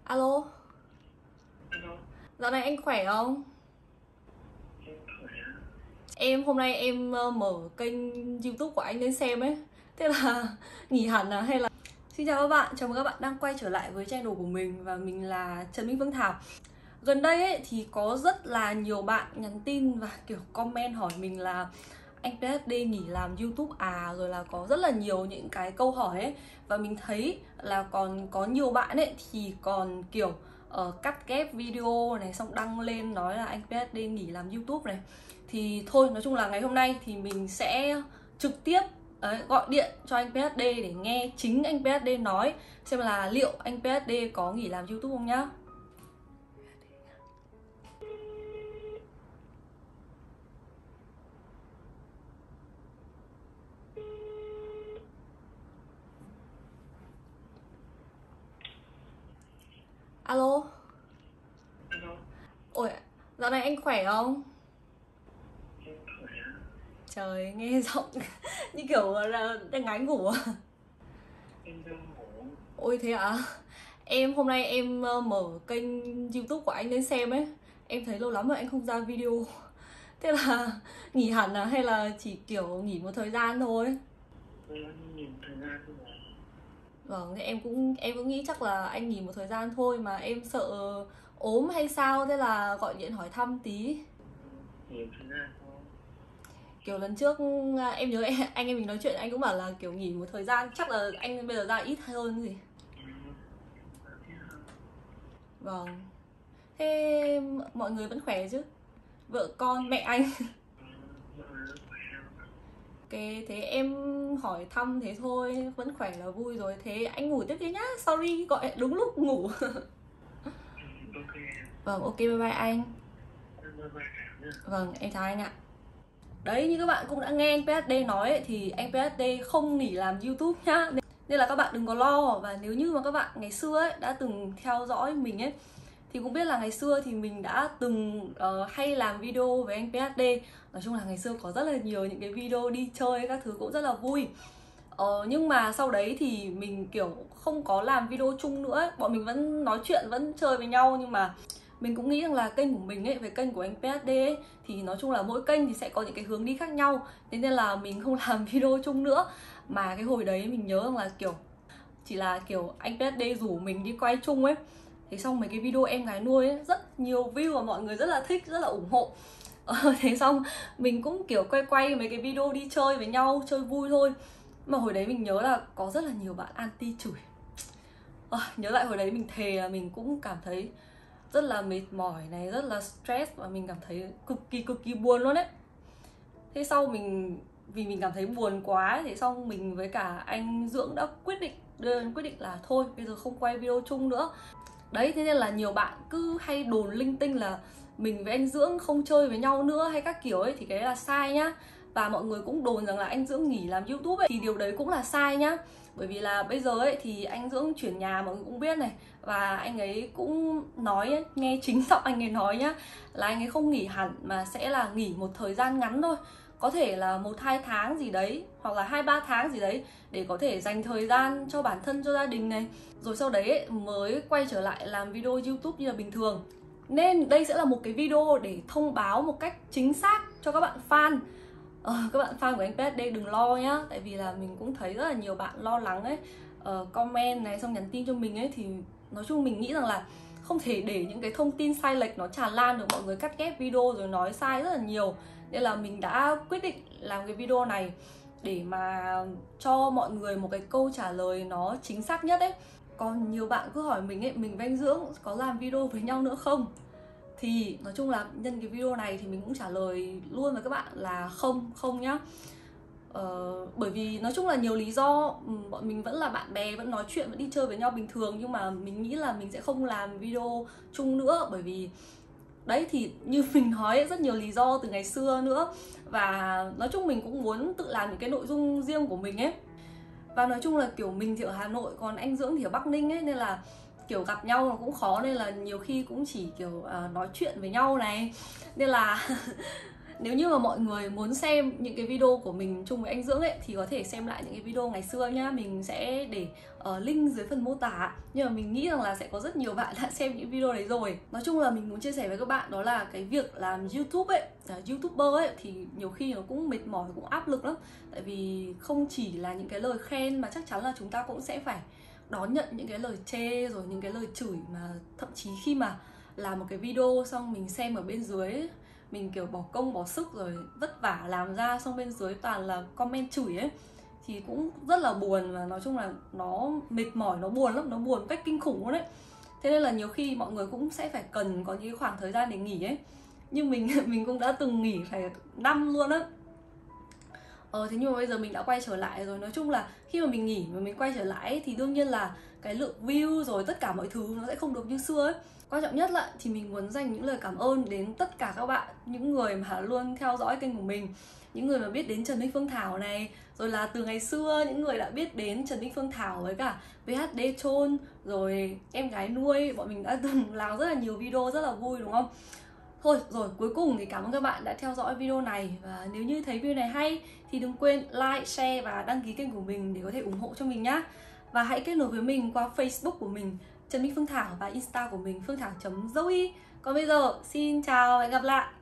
Alo, Alo, dạo này anh khỏe không? em khỏe. Em hôm nay em mở kênh YouTube của anh lên xem ấy. Thế là nghỉ hẳn à hay là... Xin chào các bạn, chào mừng các bạn đang quay trở lại với channel của mình và mình là Trần Minh Phương Thảo. Gần đây ấy thì có rất là nhiều bạn nhắn tin và kiểu comment hỏi mình là anh PSD nghỉ làm YouTube à, rồi là có rất là nhiều những cái câu hỏi ấy. Và mình thấy là còn có nhiều bạn ấy thì còn kiểu cắt ghép video này xong đăng lên nói là anh PSD nghỉ làm YouTube này. Thì thôi, nói chung là ngày hôm nay thì mình sẽ trực tiếp gọi điện cho anh PSD để nghe chính anh PSD nói xem là liệu anh PSD có nghỉ làm YouTube không nhá. Alo, Alo, ôi, dạo này anh khỏe không? em khỏe. Trời, nghe giọng như kiểu là đang ngái ngủ à? Em đang ngủ. Ôi thế à? Em hôm nay em mở kênh YouTube của anh lên xem ấy. Em thấy lâu lắm rồi anh không ra video. Thế là nghỉ hẳn à hay là chỉ kiểu nghỉ một thời gian thôi? Em nhìn thời gian rồi. Vâng, thì em cũng nghĩ chắc là anh nghỉ một thời gian thôi mà em sợ ốm hay sao, thế là gọi điện hỏi thăm tí. Nhìn thời gian thôi. Kiểu lần trước em nhớ anh em mình nói chuyện anh cũng bảo là kiểu nghỉ một thời gian, chắc là anh bây giờ ra ít hơn gì. Ừ, thế hả? Vâng. Thế mọi người vẫn khỏe chứ? Vợ con mẹ anh. Ừ, mọi người rất khỏe. Ok, thế em hỏi thăm thế thôi, vẫn khỏe là vui rồi. Thế anh ngủ tiếp đi nhá. Sorry gọi đúng lúc ngủ. Ừ, ok. Vâng, ok, bye bye anh. Bye bye Thảo nhé. Vâng, em chào anh ạ. Đấy, như các bạn cũng đã nghe anh PSD nói ấy, thì anh PSD không nghỉ làm YouTube nhá. Nên là các bạn đừng có lo. Và nếu như mà các bạn ngày xưa ấy đã từng theo dõi mình ấy thì cũng biết là ngày xưa thì mình đã từng hay làm video với anh PSD. Nói chung là ngày xưa có rất là nhiều những cái video đi chơi các thứ cũng rất là vui. Nhưng mà sau đấy thì mình kiểu không có làm video chung nữa ấy. Bọn mình vẫn nói chuyện, vẫn chơi với nhau, nhưng mà mình cũng nghĩ rằng là kênh của mình ấy với kênh của anh PSD ấy, thì nói chung là mỗi kênh thì sẽ có những cái hướng đi khác nhau. Thế nên là mình không làm video chung nữa. Mà cái hồi đấy mình nhớ rằng là kiểu chỉ là kiểu anh PSD rủ mình đi quay chung ấy. Thế xong mấy cái video em gái nuôi ấy, rất nhiều view và mọi người rất là thích, rất là ủng hộ. Thế xong mình cũng kiểu quay mấy cái video đi chơi với nhau, chơi vui thôi. Mà hồi đấy mình nhớ là có rất là nhiều bạn anti chửi. Nhớ lại hồi đấy mình thề là mình cũng cảm thấy rất là mệt mỏi này, rất là stress và mình cảm thấy cực kỳ buồn luôn ấy. Thế sau vì mình cảm thấy buồn quá ấy, thế xong mình với cả anh Dưỡng đã đưa ra quyết định là thôi bây giờ không quay video chung nữa. Đấy, thế nên là nhiều bạn cứ hay đồn linh tinh là mình với anh Dưỡng không chơi với nhau nữa hay các kiểu ấy, thì cái đấy là sai nhá. Và mọi người cũng đồn rằng là anh Dưỡng nghỉ làm YouTube ấy, thì điều đấy cũng là sai nhá. Bởi vì là bây giờ ấy thì anh Dưỡng chuyển nhà, mọi người cũng biết này. Và anh ấy cũng nói ấy, nghe chính giọng anh ấy nói nhá, là anh ấy không nghỉ hẳn mà sẽ là nghỉ một thời gian ngắn thôi. Có thể là 1-2 tháng gì đấy, hoặc là 2-3 tháng gì đấy, để có thể dành thời gian cho bản thân, cho gia đình này. Rồi sau đấy ấy, mới quay trở lại làm video YouTube như là bình thường. Nên đây sẽ là một cái video để thông báo một cách chính xác cho các bạn fan. Các bạn fan của anh PSD đừng lo nhá. Tại vì là mình cũng thấy rất là nhiều bạn lo lắng ấy, comment này xong nhắn tin cho mình ấy. Thì nói chung mình nghĩ rằng là không thể để những cái thông tin sai lệch nó tràn lan được. Mọi người cắt ghép video rồi nói sai rất là nhiều. Nên là mình đã quyết định làm cái video này để mà cho mọi người một cái câu trả lời nó chính xác nhất ấy. Còn nhiều bạn cứ hỏi mình ấy, mình và anh Dưỡng có làm video với nhau nữa không? Thì nói chung là nhân cái video này thì mình cũng trả lời luôn với các bạn là không nhá. Bởi vì nói chung là nhiều lý do. Bọn mình vẫn là bạn bè, vẫn nói chuyện, vẫn đi chơi với nhau bình thường. Nhưng mà mình nghĩ là mình sẽ không làm video chung nữa. Bởi vì đấy thì như mình nói rất nhiều lý do từ ngày xưa nữa. Và nói chung mình cũng muốn tự làm những cái nội dung riêng của mình ấy. Và nói chung là kiểu mình thì ở Hà Nội, còn anh Dưỡng thì ở Bắc Ninh ấy, nên là kiểu gặp nhau nó cũng khó, nên là nhiều khi cũng chỉ kiểu nói chuyện với nhau này. Nên là Nếu như mà mọi người muốn xem những cái video của mình chung với anh Dưỡng ấy thì có thể xem lại những cái video ngày xưa nhá. Mình sẽ để link dưới phần mô tả. Nhưng mà mình nghĩ rằng là sẽ có rất nhiều bạn đã xem những video đấy rồi. Nói chung là mình muốn chia sẻ với các bạn đó là cái việc làm YouTube ấy, YouTuber ấy thì nhiều khi nó cũng mệt mỏi, cũng áp lực lắm. Tại vì không chỉ là những cái lời khen mà chắc chắn là chúng ta cũng sẽ phải đón nhận những cái lời chê rồi những cái lời chửi, mà thậm chí khi mà làm một cái video xong mình xem ở bên dưới ấy, mình kiểu bỏ công bỏ sức rồi vất vả làm ra, xong bên dưới toàn là comment chửi ấy thì cũng rất là buồn. Và nói chung là nó mệt mỏi, nó buồn lắm, nó buồn một cách kinh khủng luôn đấy. Thế nên là nhiều khi mọi người cũng sẽ phải cần có những khoảng thời gian để nghỉ ấy. Như mình cũng đã từng nghỉ phải năm luôn á. Thế nhưng mà bây giờ mình đã quay trở lại rồi. Nói chung là khi mà mình nghỉ mà mình quay trở lại ấy, thì đương nhiên là cái lượng view rồi tất cả mọi thứ nó sẽ không được như xưa ấy. Quan trọng nhất là thì mình muốn dành những lời cảm ơn đến tất cả các bạn, những người mà luôn theo dõi kênh của mình, những người mà biết đến Trần Minh Phương Thảo này, rồi là từ ngày xưa những người đã biết đến Trần Minh Phương Thảo với cả VHD Chôn, rồi em gái nuôi. Bọn mình đã từng làm rất là nhiều video rất là vui đúng không? Thôi rồi, cuối cùng thì cảm ơn các bạn đã theo dõi video này. Và nếu như thấy video này hay thì đừng quên like, share và đăng ký kênh của mình để có thể ủng hộ cho mình nhá. Và hãy kết nối với mình qua Facebook của mình Trần Minh Phương Thảo và Insta của mình phương thảo.zoe. Còn bây giờ xin chào và hẹn gặp lại.